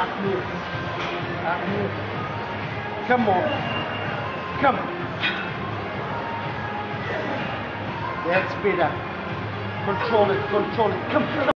Ahmed. Ahmed. Come on. Come on. That's better. Control it, control it. Come.